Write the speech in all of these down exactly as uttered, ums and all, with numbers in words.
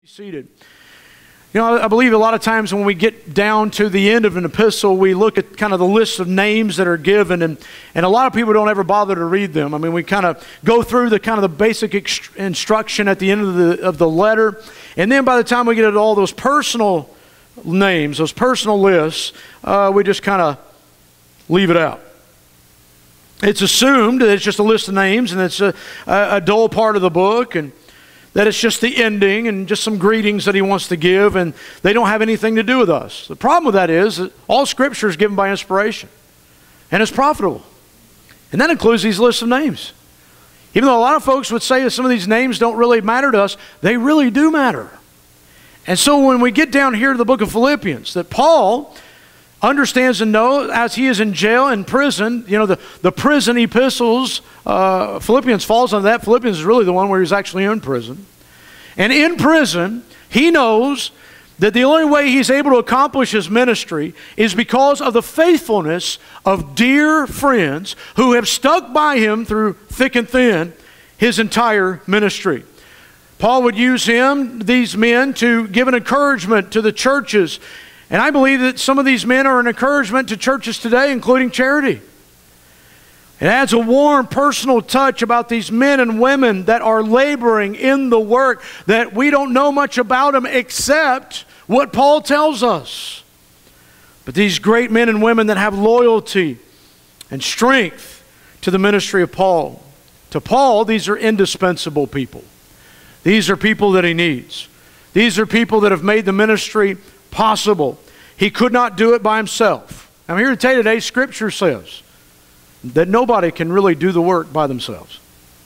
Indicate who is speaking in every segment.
Speaker 1: Seated. You know, I believe a lot of times when we get down to the end of an epistle, we look at kind of the list of names that are given, and, and a lot of people don't ever bother to read them. I mean, we kind of go through the kind of the basic ext- instruction at the end of the, of the letter, and then by the time we get to all those personal names, those personal lists, uh, we just kind of leave it out. It's assumed that it's just a list of names, and it's a, a, a dull part of the book, and that it's just the ending and just some greetings that he wants to give, and they don't have anything to do with us. The problem with that is that all Scripture is given by inspiration, and it's profitable. And that includes these lists of names. Even though a lot of folks would say that some of these names don't really matter to us, they really do matter. And so when we get down here to the book of Philippians, that Paul understands and knows as he is in jail, in prison, you know, the, the prison epistles, uh, Philippians falls on that. Philippians is really the one where he's actually in prison. And in prison, he knows that the only way he's able to accomplish his ministry is because of the faithfulness of dear friends who have stuck by him through thick and thin his entire ministry. Paul would use him, these men, to give an encouragement to the churches. And I believe that some of these men are an encouragement to churches today, including Charity. It adds a warm, personal touch about these men and women that are laboring in the work, that we don't know much about them except what Paul tells us. But these great men and women that have loyalty and strength to the ministry of Paul. To Paul, these are indispensable people. These are people that he needs. These are people that have made the ministry possible. He could not do it by himself. I'm here to tell you today, Scripture says that nobody can really do the work by themselves.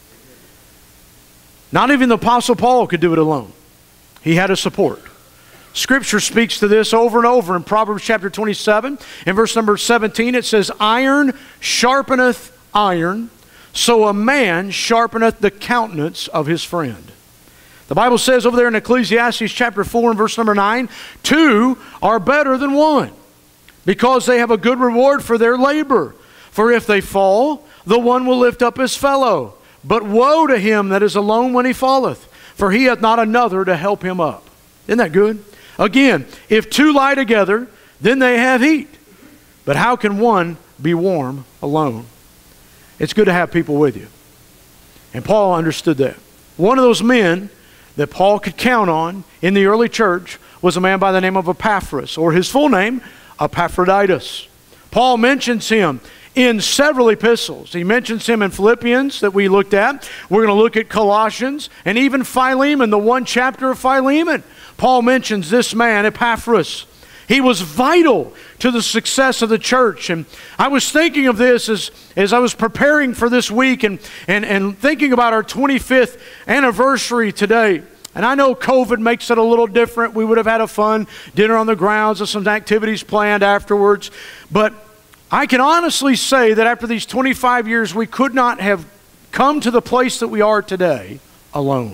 Speaker 1: Not even the Apostle Paul could do it alone. He had a support. Scripture speaks to this over and over in Proverbs chapter twenty-seven. In verse number seventeen, it says, "Iron sharpeneth iron, so a man sharpeneth the countenance of his friend." The Bible says over there in Ecclesiastes chapter four and verse number nine, two are better than one, because they have a good reward for their labor. For if they fall, the one will lift up his fellow. But woe to him that is alone when he falleth, for he hath not another to help him up. Isn't that good? Again, if two lie together, then they have heat. But how can one be warm alone? It's good to have people with you. And Paul understood that. One of those men that Paul could count on in the early church was a man by the name of Epaphras, or his full name, Epaphroditus. Paul mentions him in several epistles. He mentions him in Philippians that we looked at. We're going to look at Colossians and even Philemon, the one chapter of Philemon. Paul mentions this man, Epaphras. He was vital to the success of the church. And I was thinking of this as, as I was preparing for this week and, and, and thinking about our twenty-fifth anniversary today. And I know COVID makes it a little different. We would have had a fun dinner on the grounds and some activities planned afterwards. But I can honestly say that after these twenty-five years, we could not have come to the place that we are today alone.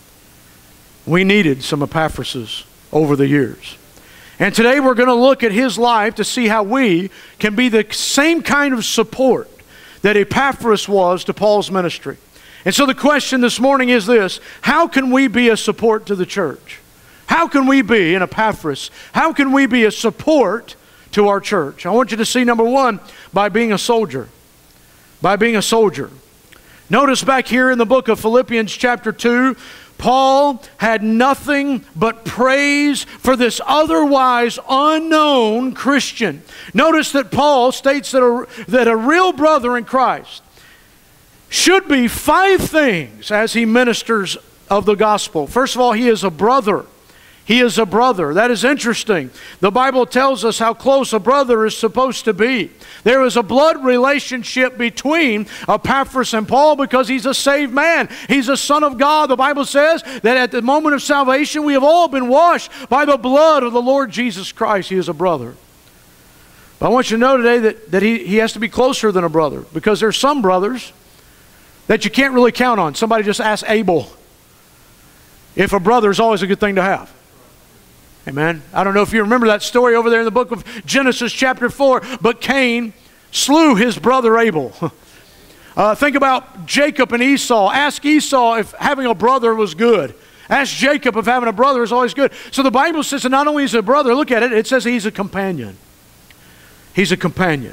Speaker 1: We needed some Epaphrases over the years. And today we're going to look at his life to see how we can be the same kind of support that Epaphras was to Paul's ministry. And so the question this morning is this: how can we be a support to the church? How can we be an Epaphras? How can we be a support to our church? I want you to see, number one, by being a soldier. By being a soldier. Notice back here in the book of Philippians chapter two, Paul had nothing but praise for this otherwise unknown Christian. Notice that Paul states that a, that a real brother in Christ should be five things as he ministers of the gospel. First of all, he is a brother. He is a brother. That is interesting. The Bible tells us how close a brother is supposed to be. There is a blood relationship between Epaphras and Paul because he's a saved man. He's a son of God. The Bible says that at the moment of salvation, we have all been washed by the blood of the Lord Jesus Christ. He is a brother. But I want you to know today that, that he, he has to be closer than a brother, because there's some brothers that you can't really count on. Somebody just asked Abel if a brother is always a good thing to have. Amen. I don't know if you remember that story over there in the book of Genesis chapter four, but Cain slew his brother Abel. Uh, think about Jacob and Esau. Ask Esau if having a brother was good. Ask Jacob if having a brother is always good. So the Bible says that not only is he a brother, look at it, it says he's a companion. He's a companion.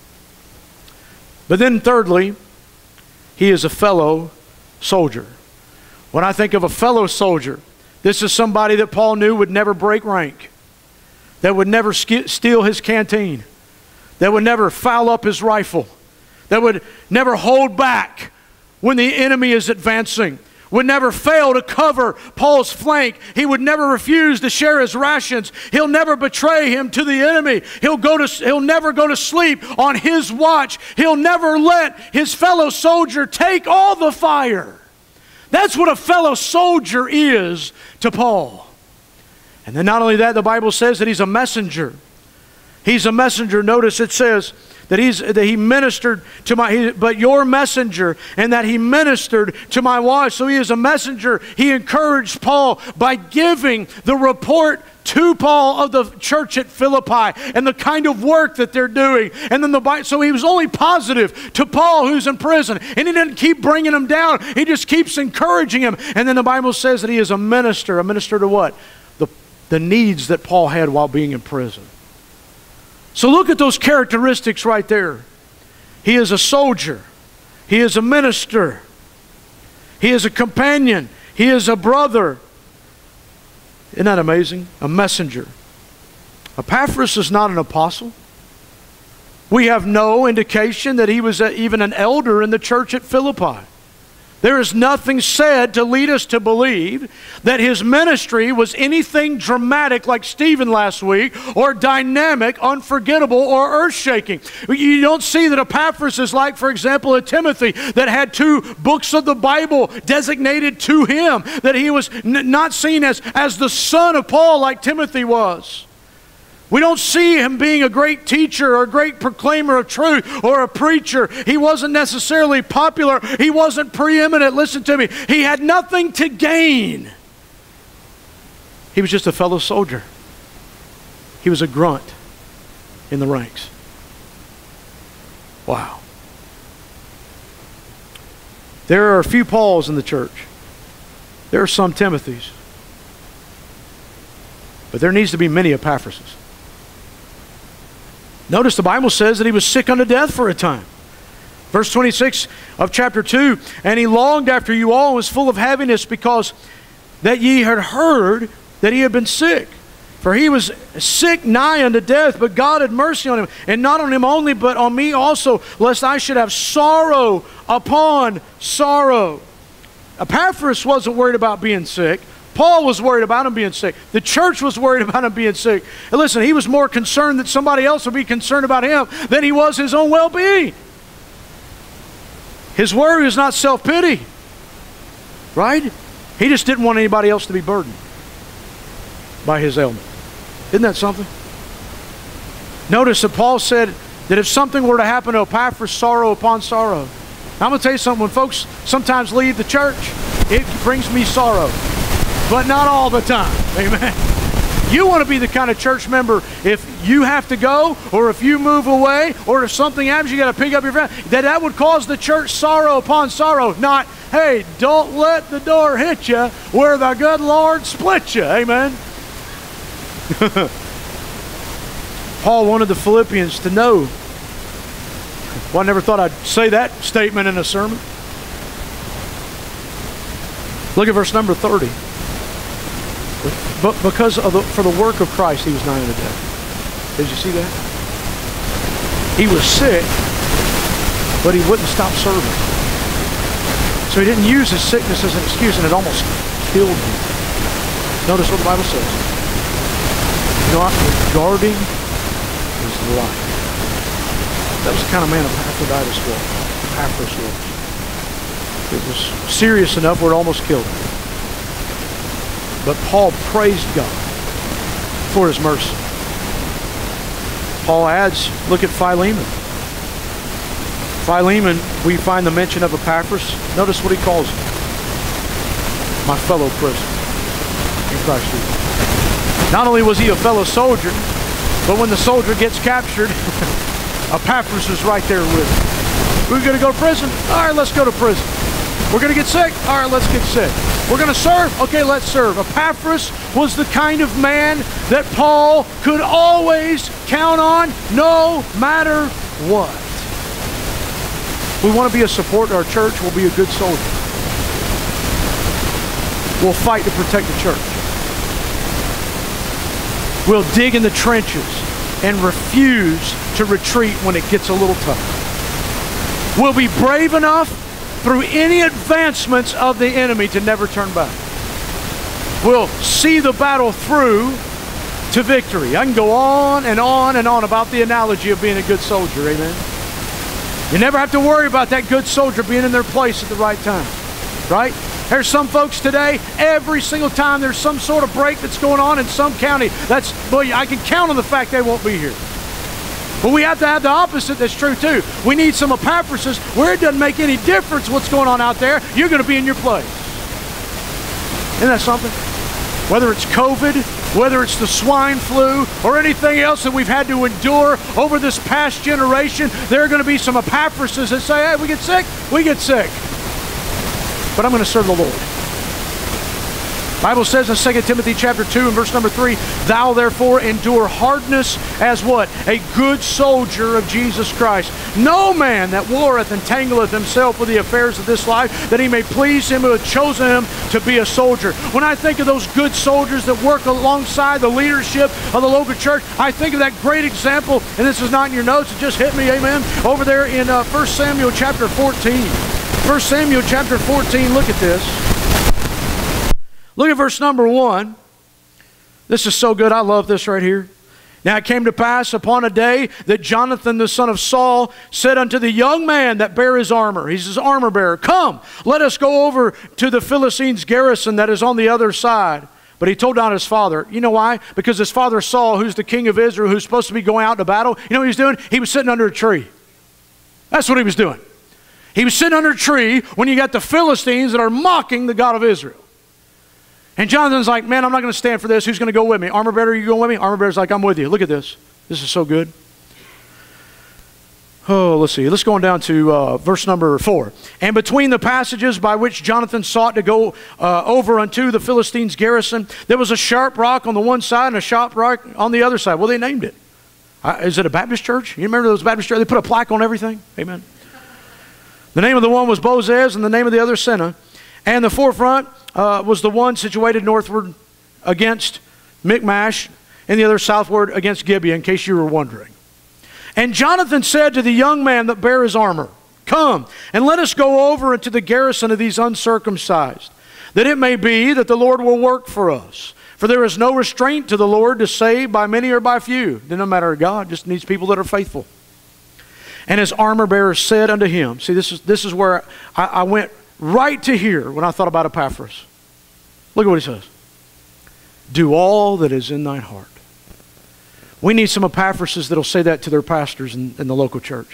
Speaker 1: But then thirdly, he is a fellow soldier. When I think of a fellow soldier, this is somebody that Paul knew would never break rank, that would never steal his canteen, that would never foul up his rifle, that would never hold back when the enemy is advancing, would never fail to cover Paul's flank. He would never refuse to share his rations. He'll never betray him to the enemy. He'll, go to, he'll never go to sleep on his watch. He'll never let his fellow soldier take all the fire. That's what a fellow soldier is to Paul. And then not only that, the Bible says that he's a messenger. He's a messenger. Notice it says that he's that he ministered to my he, but your messenger, and that he ministered to my wife. So he is a messenger. He encouraged Paul by giving the report to Paul of the church at Philippi and the kind of work that they're doing. And then the Bible, so he was only positive to Paul who's in prison, and he didn't keep bringing him down. He just keeps encouraging him. And then the Bible says that he is a minister. A minister to what? The, the needs that Paul had while being in prison. So look at those characteristics right there. He is a soldier. He is a minister. He is a companion. He is a brother. Isn't that amazing? A messenger. Epaphras is not an apostle. We have no indication that he was a, even an elder in the church at Philippi. There is nothing said to lead us to believe that his ministry was anything dramatic like Stephen last week, or dynamic, unforgettable, or earth-shaking. You don't see that Epaphras is like, for example, a Timothy that had two books of the Bible designated to him, that he was n- not seen as, as the son of Paul like Timothy was. We don't see him being a great teacher or a great proclaimer of truth or a preacher. He wasn't necessarily popular. He wasn't preeminent. Listen to me. He had nothing to gain. He was just a fellow soldier. He was a grunt in the ranks. Wow. There are a few Pauls in the church. There are some Timothys. But there needs to be many Epaphrases. Notice the Bible says that he was sick unto death for a time. Verse twenty-six of chapter two, and he longed after you all and was full of heaviness, because that ye had heard that he had been sick. For he was sick nigh unto death, but God had mercy on him, and not on him only, but on me also, lest I should have sorrow upon sorrow. Epaphras wasn't worried about being sick. Paul was worried about him being sick. The church was worried about him being sick. And listen, he was more concerned that somebody else would be concerned about him than he was his own well-being. His worry was not self-pity, right? He just didn't want anybody else to be burdened by his ailment. Isn't that something? Notice that Paul said that if something were to happen to Epaphras, sorrow upon sorrow. Now, I'm going to tell you something. When folks sometimes leave the church, it brings me sorrow. But not all the time. Amen. You want to be the kind of church member, if you have to go, or if you move away, or if something happens, you got to pick up your friend, that that would cause the church sorrow upon sorrow. Not, hey, don't let the door hit you where the good Lord split you. Amen. Paul wanted the Philippians to know. Well, I never thought I'd say that statement in a sermon. Look at verse number thirty. But because of the, for the work of Christ, he was nigh unto death. Did you see that? He was sick, but he wouldn't stop serving. So he didn't use his sickness as an excuse, and it almost killed him. Notice what the Bible says. Not regarding his life. That was the kind of man Epaphroditus was. Epaphras was. It was serious enough where it almost killed him. But Paul praised God for his mercy. Paul adds, look at Philemon. Philemon, we find the mention of Epaphras. Notice what he calls him. My fellow prisoner in Christ Jesus. Not only was he a fellow soldier, but when the soldier gets captured, Epaphras is right there with him. We're going to go to prison? All right, let's go to prison. We're going to get sick? All right, let's get sick. We're going to serve? Okay, let's serve. Epaphras was the kind of man that Paul could always count on no matter what. We want to be a support to our church. We'll be a good soldier. We'll fight to protect the church. We'll dig in the trenches and refuse to retreat when it gets a little tough. We'll be brave enough through any advancements of the enemy to never turn back. We'll see the battle through to victory. I can go on and on and on about the analogy of being a good soldier, amen? You never have to worry about that good soldier being in their place at the right time, right? There's some folks today, every single time there's some sort of break that's going on in some county, that's, boy, I can count on the fact they won't be here. But we have to have the opposite that's true too. We need some Epaphrases where it doesn't make any difference what's going on out there. You're going to be in your place. Isn't that something? Whether it's COVID, whether it's the swine flu, or anything else that we've had to endure over this past generation, there are going to be some Epaphrases that say, hey, we get sick, we get sick. But I'm going to serve the Lord. The Bible says in Second Timothy chapter two and verse number three, thou therefore endure hardness as what? A good soldier of Jesus Christ. No man that warreth entangleth himself with the affairs of this life, that he may please him who hath chosen him to be a soldier. When I think of those good soldiers that work alongside the leadership of the local church, I think of that great example, and this is not in your notes, it just hit me, amen, over there in uh, First Samuel chapter fourteen. First Samuel chapter fourteen, look at this. Look at verse number one. This is so good. I love this right here. Now it came to pass upon a day that Jonathan the son of Saul said unto the young man that bare his armor, he's his armor bearer, come, let us go over to the Philistines' garrison that is on the other side. But he told not his father. You know why? Because his father Saul, who's the king of Israel, who's supposed to be going out to battle, you know what he was doing? He was sitting under a tree. That's what he was doing. He was sitting under a tree when you got the Philistines that are mocking the God of Israel. And Jonathan's like, man, I'm not going to stand for this. Who's going to go with me? Armor bearer, you going with me? Armor bearer's like, I'm with you. Look at this. This is so good. Oh, let's see. Let's go on down to uh, verse number four. And between the passages by which Jonathan sought to go uh, over unto the Philistines' garrison, there was a sharp rock on the one side and a sharp rock on the other side. Well, they named it. Uh, is it a Baptist church? You remember those Baptist churches? They put a plaque on everything. Amen. The name of the one was Bozez, and the name of the other Senna. And the forefront uh, was the one situated northward against Michmash, and the other southward against Gibeah, in case you were wondering. And Jonathan said to the young man that bare his armor, come, and let us go over into the garrison of these uncircumcised, that it may be that the Lord will work for us. For there is no restraint to the Lord to save by many or by few. It doesn't matter to God, just needs people that are faithful. And his armor bearer said unto him, see, this is, this is where I, I went right to here when I thought about Epaphras. Look at what he says. Do all that is in thine heart. We need some Epaphrases that'll say that to their pastors in, in the local church.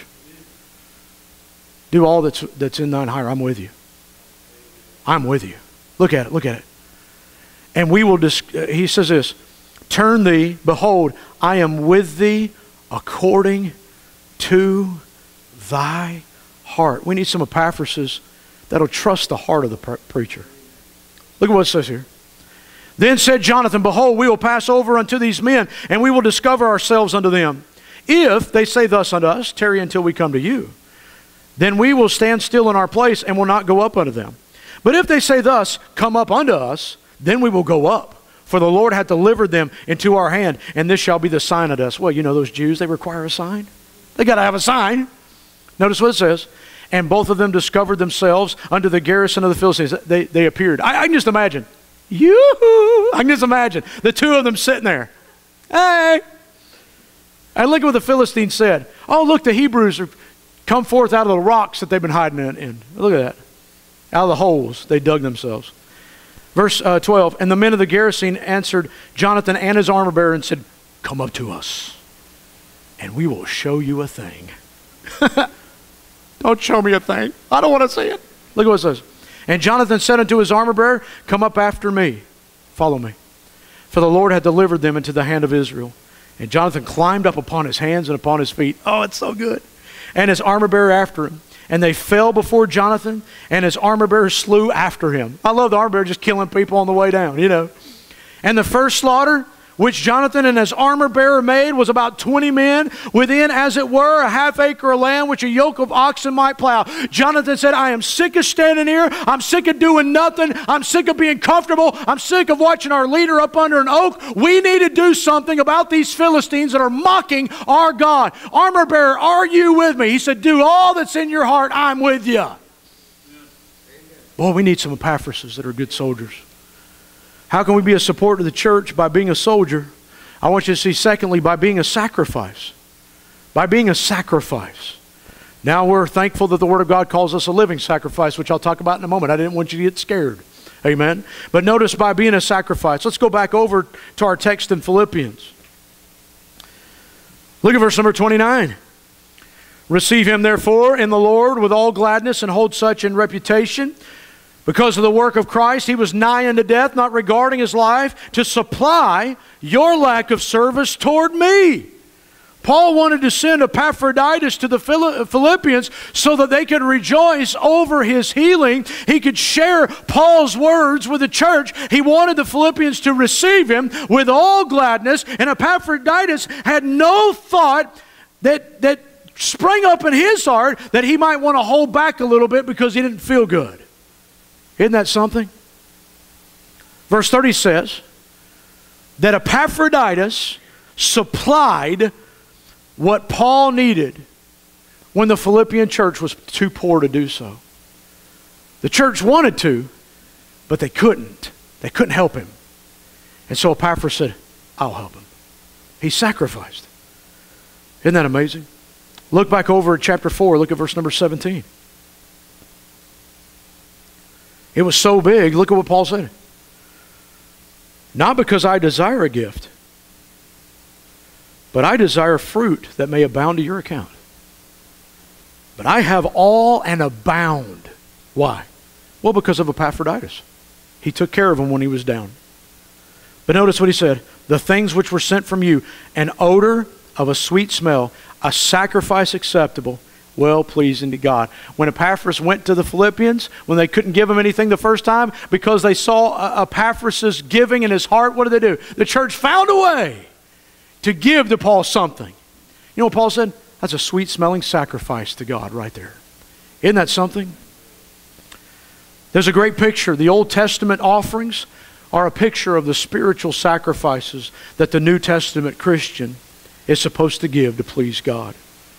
Speaker 1: Do all that's, that's in thine heart. I'm with you. I'm with you. Look at it. Look at it. And we will, dis- he says this, turn thee, behold, I am with thee according to thy heart. We need some Epaphrases that'll trust the heart of the pre- preacher. Look at what it says here. Then said Jonathan, behold, we will pass over unto these men, and we will discover ourselves unto them. If they say thus unto us, tarry until we come to you, then we will stand still in our place and will not go up unto them. But if they say thus, come up unto us, then we will go up. For the Lord hath delivered them into our hand, and this shall be the sign unto us. Well, you know those Jews, they require a sign. They got to have a sign. Notice what it says. And both of them discovered themselves unto the garrison of the Philistines. They, they appeared. I, I can just imagine. Yoo-hoo! I can just imagine the two of them sitting there. Hey! And look at what the Philistines said. Oh, look, the Hebrews are come forth out of the rocks that they've been hiding in. in. Look at that. Out of the holes they dug themselves. Verse uh, twelve. And the men of the garrison answered Jonathan and his armor bearer and said, come up to us, and we will show you a thing. Don't show me a thing. I don't want to see it. Look at what it says. And Jonathan said unto his armor bearer, come up after me. Follow me. For the Lord had delivered them into the hand of Israel. And Jonathan climbed up upon his hands and upon his feet. Oh, it's so good. And his armor bearer after him. and they fell before Jonathan, and his armor bearer slew after him. I love the armor bearer just killing people on the way down, you know. And the first slaughter, which Jonathan and his armor bearer made, was about twenty men, within, as it were, a half acre of land which a yoke of oxen might plow. Jonathan said, I am sick of standing here. I'm sick of doing nothing. I'm sick of being comfortable. I'm sick of watching our leader up under an oak. We need to do something about these Philistines that are mocking our God. Armor bearer, are you with me? He said, do all that's in your heart. I'm with you. Boy, we need some Epaphrases that are good soldiers. How can we be a support to the church? By being a soldier. I want you to see, secondly, by being a sacrifice. By being a sacrifice. Now we're thankful that the Word of God calls us a living sacrifice, which I'll talk about in a moment. I didn't want you to get scared. Amen. But notice, by being a sacrifice. Let's go back over to our text in Philippians. Look at verse number twenty-nine. Receive him therefore in the Lord with all gladness, and hold such in reputation. Because of the work of Christ, he was nigh unto death, not regarding his life, to supply your lack of service toward me. Paul wanted to send Epaphroditus to the Philippians so that they could rejoice over his healing. He could share Paul's words with the church. He wanted the Philippians to receive him with all gladness, and Epaphroditus had no thought that, that sprang up in his heart that he might want to hold back a little bit because he didn't feel good. Isn't that something? Verse thirty says that Epaphroditus supplied what Paul needed when the Philippian church was too poor to do so. The church wanted to, but they couldn't. They couldn't help him. And so Epaphras said, I'll help him. He sacrificed. Isn't that amazing? Look back over at chapter four. Look at verse number seventeen. It was so big. Look at what Paul said. Not because I desire a gift, but I desire fruit that may abound to your account. But I have all and abound. Why? Well, because of Epaphroditus. He took care of him when he was down. But notice what he said. The things which were sent from you, an odor of a sweet smell, a sacrifice acceptable, well-pleasing to God. When Epaphras went to the Philippians, when they couldn't give him anything the first time, because they saw Epaphras' giving in his heart, what did they do? The church found a way to give to Paul something. You know what Paul said? That's a sweet-smelling sacrifice to God right there. Isn't that something? There's a great picture. The Old Testament offerings are a picture of the spiritual sacrifices that the New Testament Christian is supposed to give to please God.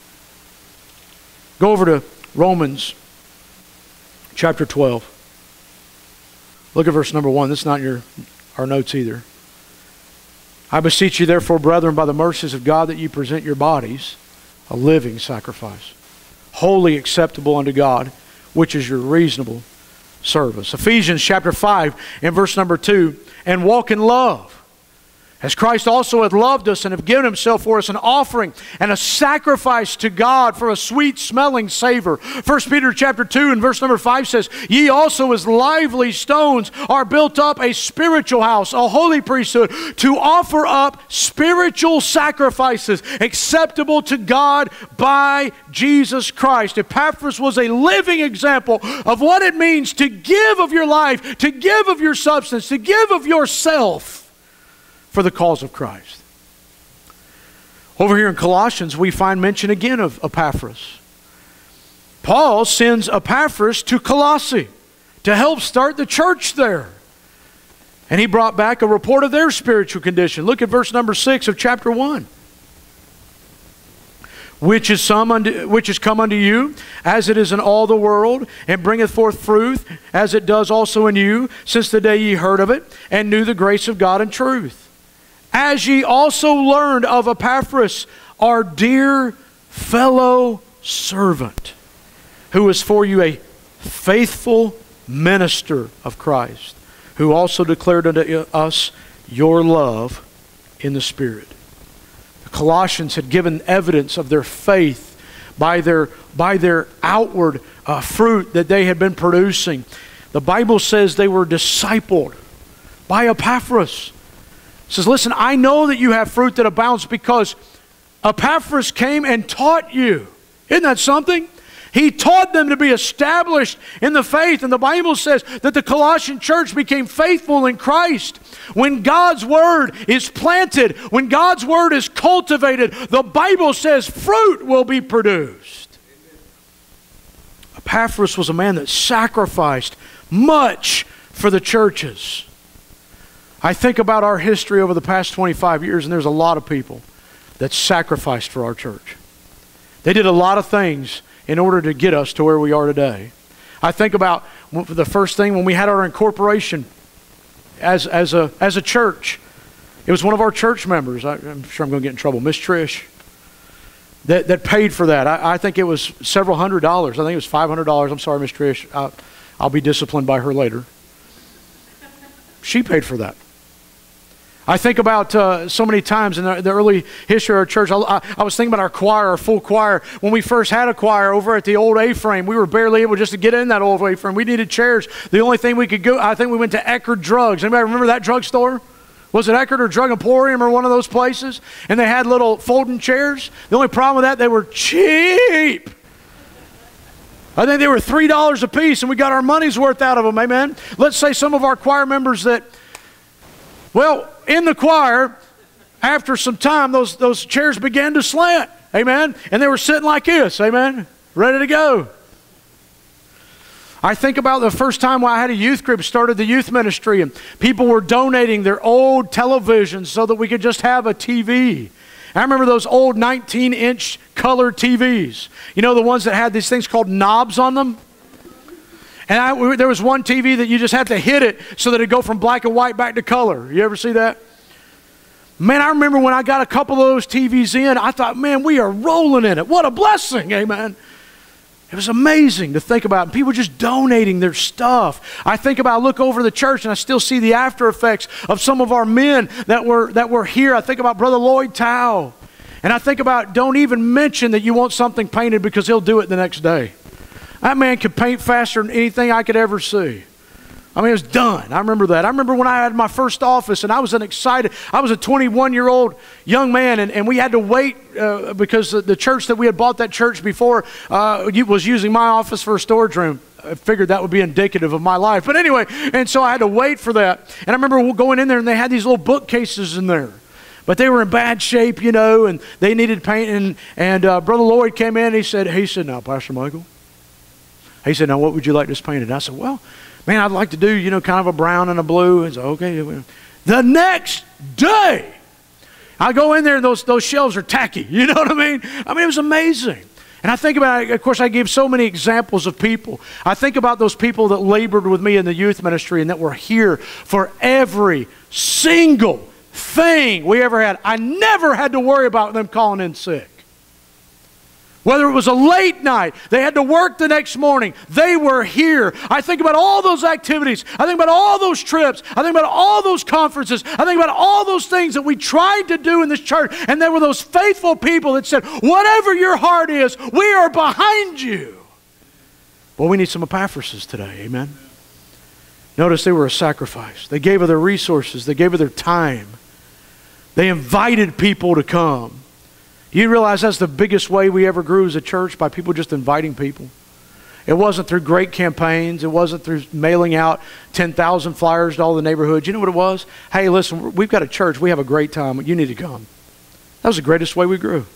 Speaker 1: Go over to Romans chapter twelve. Look at verse number one. This is not in your, our notes either. I beseech you therefore, brethren, by the mercies of God, that you present your bodies a living sacrifice, wholly acceptable unto God, which is your reasonable service. Ephesians chapter five and verse number two. And walk in love, as Christ also hath loved us and hath given himself for us an offering and a sacrifice to God for a sweet-smelling savor. First Peter chapter two and verse number five says, Ye also as lively stones are built up a spiritual house, a holy priesthood, to offer up spiritual sacrifices acceptable to God by Jesus Christ. Epaphras was a living example of what it means to give of your life, to give of your substance, to give of yourself for the cause of Christ. Over here in Colossians, we find mention again of Epaphras. Paul sends Epaphras to Colossae to help start the church there. And he brought back a report of their spiritual condition. Look at verse number six of chapter one. Which is, some unto, which is come unto you, as it is in all the world, and bringeth forth fruit, as it does also in you, since the day ye heard of it, and knew the grace of God in truth. As ye also learned of Epaphras, our dear fellow servant, who is for you a faithful minister of Christ, who also declared unto us your love in the Spirit. The Colossians had given evidence of their faith by their, by their outward uh, fruit that they had been producing. The Bible says they were discipled by Epaphras. It says, listen, I know that you have fruit that abounds because Epaphras came and taught you. Isn't that something? He taught them to be established in the faith. And the Bible says that the Colossian church became faithful in Christ. When God's word is planted, when God's word is cultivated, the Bible says fruit will be produced. Epaphras was a man that sacrificed much for the churches. I think about our history over the past twenty-five years, and there's a lot of people that sacrificed for our church. They did a lot of things in order to get us to where we are today. I think about the first thing when we had our incorporation as, as, a, as a church. It was one of our church members, I, I'm sure I'm going to get in trouble, Miss Trish, that, that paid for that. I, I think it was several hundred dollars. I think it was five hundred dollars. I'm sorry, Miss Trish. I'll, I'll be disciplined by her later. She paid for that. I think about uh, so many times in the, the early history of our church, I, I, I was thinking about our choir, our full choir. When we first had a choir over at the old A-frame, we were barely able just to get in that old A-frame. We needed chairs. The only thing we could go, I think we went to Eckerd Drugs. Anybody remember that drugstore? Was it Eckerd or Drug Emporium or one of those places? And they had little folding chairs. The only problem with that, they were cheap. I think they were three dollars a piece, and we got our money's worth out of them, amen? Let's say some of our choir members that, well, in the choir, after some time, those, those chairs began to slant, amen? And they were sitting like this, amen? Ready to go. I think about the first time when I had a youth group, started the youth ministry, and people were donating their old televisions so that we could just have a T V. I remember those old nineteen inch color T Vs. You know, the ones that had these things called knobs on them? And I, we, there was one T V that you just had to hit it so that it'd go from black and white back to color. You ever see that? Man, I remember when I got a couple of those T Vs in, I thought, man, we are rolling in it. What a blessing, amen. It was amazing to think about. People just donating their stuff. I think about, I look over the church and I still see the after effects of some of our men that were, that were here. I think about Brother Lloyd Tao. And I think about, don't even mention that you want something painted because he'll do it the next day. That man could paint faster than anything I could ever see. I mean, it was done. I remember that. I remember when I had my first office and I was an excited, I was a twenty-one-year-old young man, and, and we had to wait uh, because the, the church that we had bought, that church before, uh, was using my office for a storage room. I figured that would be indicative of my life. But anyway, and so I had to wait for that. And I remember going in there and they had these little bookcases in there. But they were in bad shape, you know, and they needed paint. And, and uh, Brother Lloyd came in and he said, he said, now, Pastor Michael, he said, now, what would you like this painted? And I said, well, man, I'd like to do, you know, kind of a brown and a blue. And so, okay. The next day, I go in there and those, those shelves are tacky. You know what I mean? I mean, it was amazing. And I think about it, of course, I gave so many examples of people. I think about those people that labored with me in the youth ministry and that were here for every single thing we ever had. I never had to worry about them calling in sick. Whether it was a late night, they had to work the next morning, they were here. I think about all those activities. I think about all those trips. I think about all those conferences. I think about all those things that we tried to do in this church. And there were those faithful people that said, whatever your heart is, we are behind you. Well, we need some Epaphrases today, amen? Notice they were a sacrifice. They gave of their resources. They gave of their time. They invited people to come. You realize that's the biggest way we ever grew as a church, by people just inviting people. It wasn't through great campaigns. It wasn't through mailing out ten thousand flyers to all the neighborhoods. You know what it was? Hey, listen, we've got a church. We have a great time. You need to come. That was the greatest way we grew.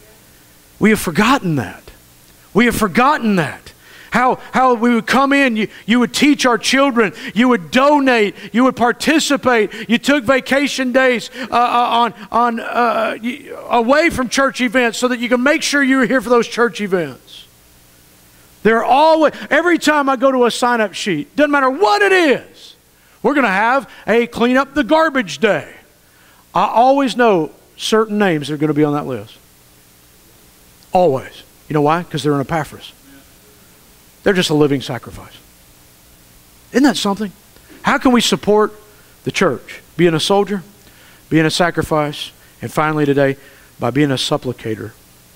Speaker 1: We have forgotten that. We have forgotten that. How, how we would come in, you, you would teach our children, you would donate, you would participate, you took vacation days uh, on, on, uh, away from church events so that you can make sure you were here for those church events. They're always, every time I go to a sign-up sheet, doesn't matter what it is, we're going to have a clean up the garbage day. I always know certain names that are going to be on that list. Always. You know why? Because they're an Epaphras. They're just a living sacrifice. Isn't that something? How can we support the church? Being a soldier, being a sacrifice, and finally today, by being a supplicator.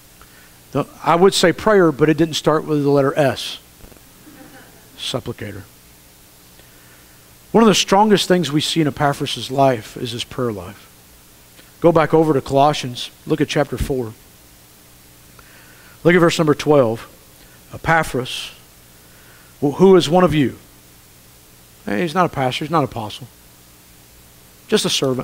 Speaker 1: I would say prayer, but it didn't start with the letter S. Supplicator. One of the strongest things we see in Epaphras' life is his prayer life. Go back over to Colossians. Look at chapter four. Look at verse number twelve. Epaphras, who is one of you. Hey, he's not a pastor, he's not an apostle. Just a servant.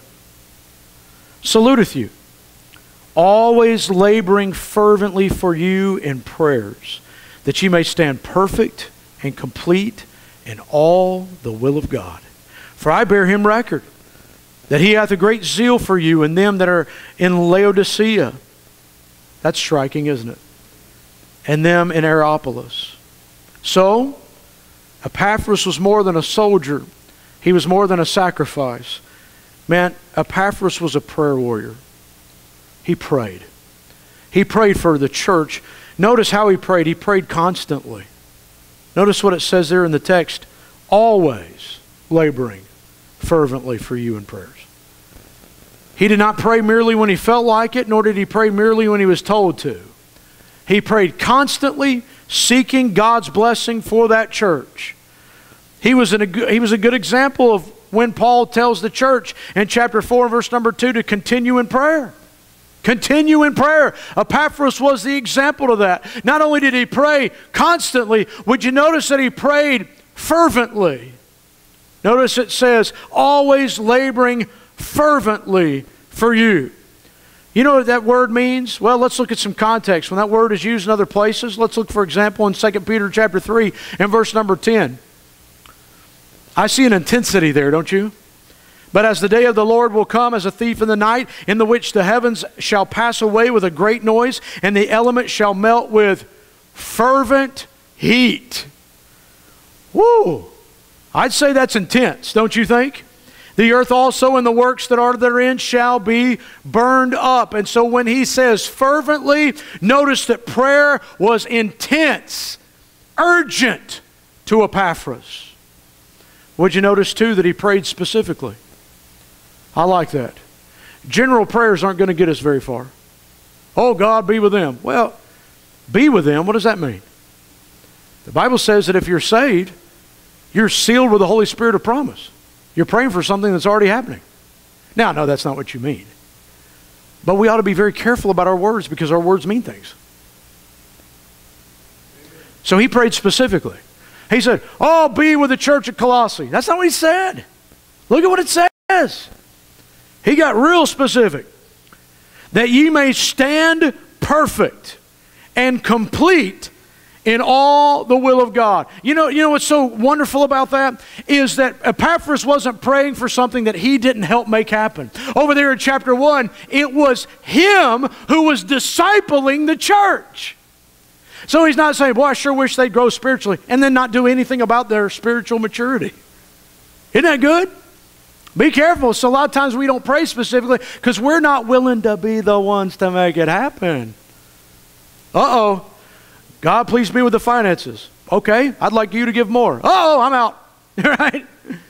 Speaker 1: Saluteth you, always laboring fervently for you in prayers, that ye may stand perfect and complete in all the will of God. For I bear him record, that he hath a great zeal for you and them that are in Laodicea. That's striking, isn't it? And them in Hierapolis. So, Epaphras was more than a soldier. He was more than a sacrifice. Man, Epaphras was a prayer warrior. He prayed. He prayed for the church. Notice how he prayed. He prayed constantly. Notice what it says there in the text. Always laboring fervently for you in prayers. He did not pray merely when he felt like it, nor did he pray merely when he was told to. He prayed constantly, seeking God's blessing for that church. He was, in a, he was a good example of when Paul tells the church in chapter four, verse number two, to continue in prayer. Continue in prayer. Epaphras was the example of that. Not only did he pray constantly, would you notice that he prayed fervently? Notice it says, always laboring fervently for you. You know what that word means? Well, let's look at some context. When that word is used in other places, let's look, for example, in Second Peter chapter three and verse number ten. I see an intensity there, don't you? But as the day of the Lord will come as a thief in the night, in the which the heavens shall pass away with a great noise, and the elements shall melt with fervent heat. Woo! I'd say that's intense, don't you think? The earth also and the works that are therein shall be burned up. And so when he says fervently, notice that prayer was intense, urgent to Epaphras. Would you notice too that he prayed specifically? I like that. General prayers aren't going to get us very far. Oh, God, be with them. Well, be with them, what does that mean? The Bible says that if you're saved, you're sealed with the Holy Spirit of promise. You're praying for something that's already happening. Now, no, that's not what you mean. But we ought to be very careful about our words because our words mean things. So he prayed specifically. He said, oh, be with the church at Colossae. That's not what he said. Look at what it says. He got real specific. That ye may stand perfect and complete in all the will of God. You know, you know what's so wonderful about that? Is that Epaphras wasn't praying for something that he didn't help make happen. Over there in chapter one, it was him who was discipling the church. So he's not saying, boy, I sure wish they'd grow spiritually, and then not do anything about their spiritual maturity. Isn't that good? Be careful. So a lot of times we don't pray specifically because we're not willing to be the ones to make it happen. Uh-oh. God, please be with the finances. Okay, I'd like you to give more. Uh-oh, I'm out. Right?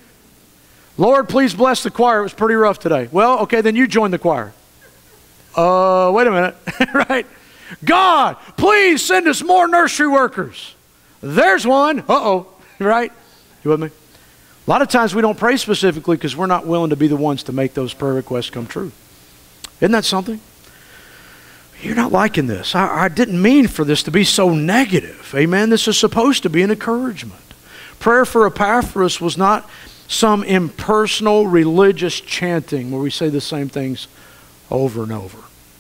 Speaker 1: Lord, please bless the choir. It was pretty rough today. Well, okay, then you join the choir. Uh, wait a minute. Right? God, please send us more nursery workers. There's one. Uh-oh. Right? You with me? A lot of times we don't pray specifically because we're not willing to be the ones to make those prayer requests come true. Isn't that something? You're not liking this. I, I didn't mean for this to be so negative. Amen? This is supposed to be an encouragement. Prayer for Epaphras was not some impersonal religious chanting where we say the same things over and over.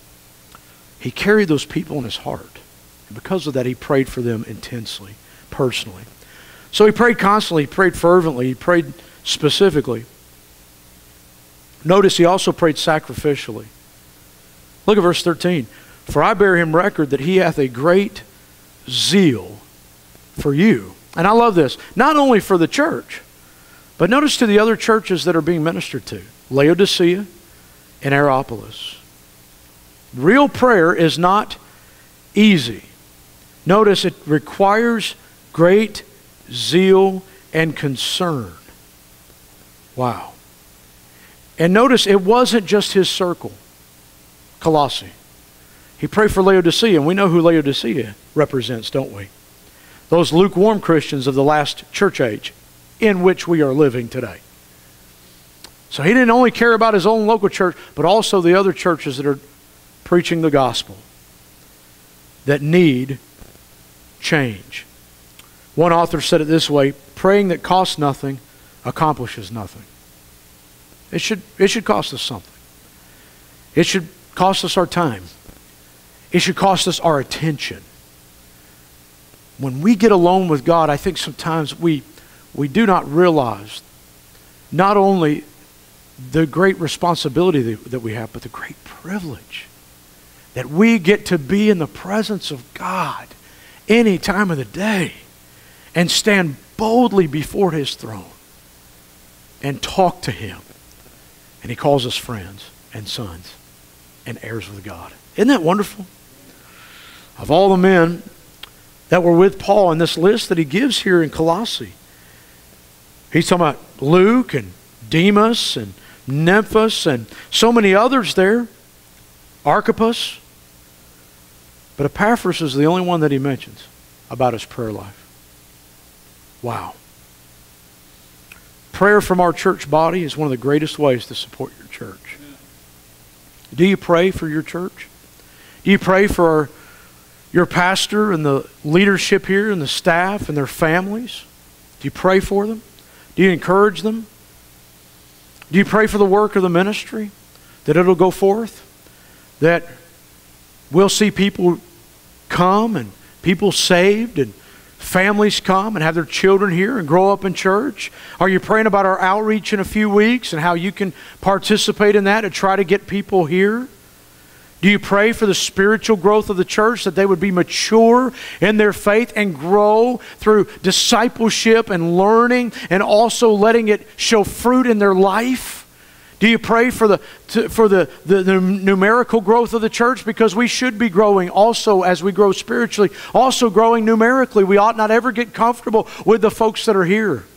Speaker 1: He carried those people in his heart. And because of that, he prayed for them intensely, personally. So he prayed constantly, he prayed fervently, he prayed specifically. Notice he also prayed sacrificially. Look at verse thirteen. For I bear him record that he hath a great zeal for you. And I love this. Not only for the church, but notice to the other churches that are being ministered to. Laodicea and Hierapolis. Real prayer is not easy. Notice it requires great zeal and concern. Wow. And notice it wasn't just his circle, Colossae. He prayed for Laodicea, and we know who Laodicea represents, don't we? Those lukewarm Christians of the last church age in which we are living today. So he didn't only care about his own local church, but also the other churches that are preaching the gospel that need change. One author said it this way: praying that costs nothing accomplishes nothing. It should, it should cost us something. It should cost us our time. It should cost us our attention. When we get alone with God, I think sometimes we, we do not realize not only the great responsibility that, that we have, but the great privilege that we get to be in the presence of God any time of the day and stand boldly before His throne and talk to Him. And He calls us friends and sons and heirs with God. Isn't that wonderful? Of all the men that were with Paul in this list that he gives here in Colossae, he's talking about Luke and Demas and Nymphas and so many others there, Archippus. But Epaphras is the only one that he mentions about his prayer life. Wow. Prayer from our church body is one of the greatest ways to support your church. Do you pray for your church? Do you pray for our, your pastor and the leadership here and the staff and their families? Do you pray for them? Do you encourage them? Do you pray for the work of the ministry, that it'll go forth? That we'll see people come and people saved and families come and have their children here and grow up in church? Are you praying about our outreach in a few weeks and how you can participate in that to try to get people here? Do you pray for the spiritual growth of the church, that they would be mature in their faith and grow through discipleship and learning and also letting it show fruit in their life? Do you pray for the to, for the, the, the numerical growth of the church? Because we should be growing also as we grow spiritually, also growing numerically. We ought not ever get comfortable with the folks that are here.